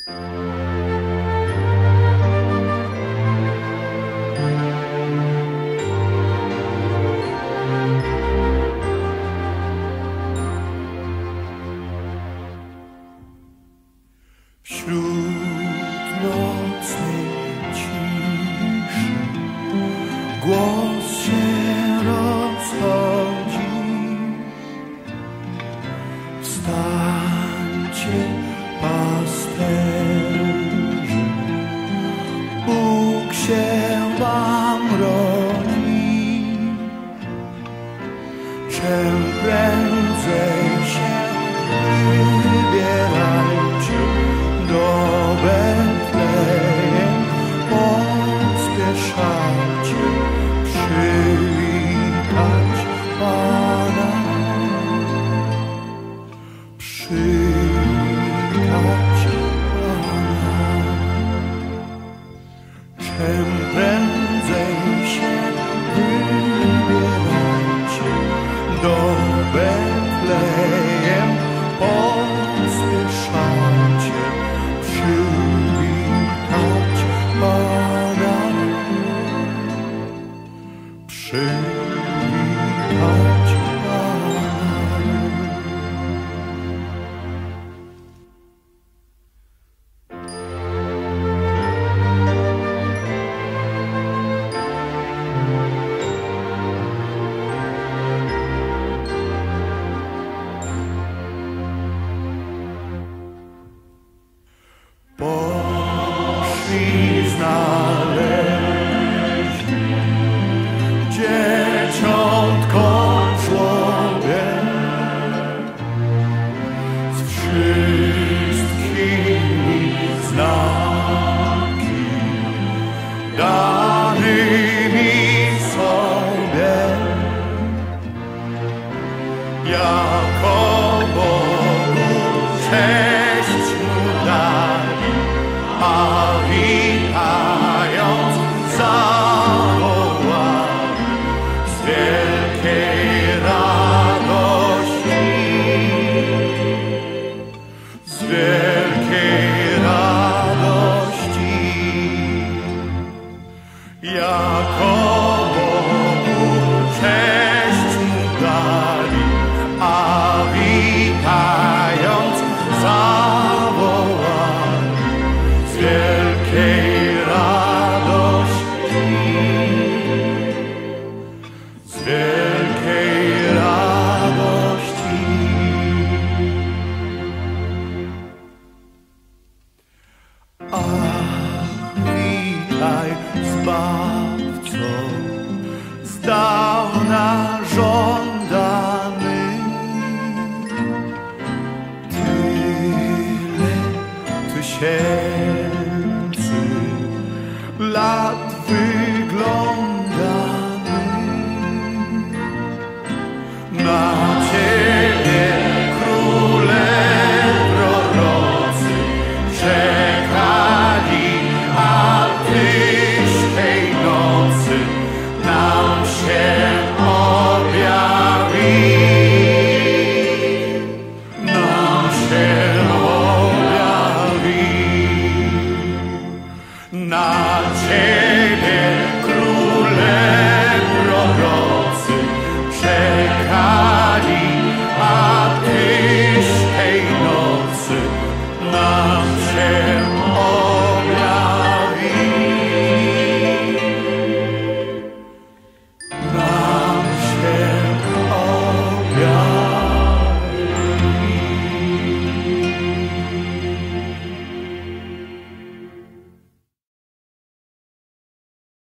Wśród nocnej ciszy głos się rozchodzi. Wstańcie, pasterze, Bóg się wam rodzi. Czym prędzej się wybierajcie do Betlejem, pospieszajcie przywitać Pana. Przywitać Pana. Czym prędzej się wybierajcie do Betlejem, pospieszajcie przywitać Pana. Przywitać Pana. Poszli znaleźli dzieciątko w żłobie, z wszystkimi znaki danymi sobie, jako Bogu cześć mu dali, a witając zawołali z wielkiej radości, z wielkiej radości, jako Bogu cześć mu dali, a witając zawołali z wielkiej radości, z wielkiej radości. A witaj, Zbawco, z dawna żądany. Tyle tysięcy lat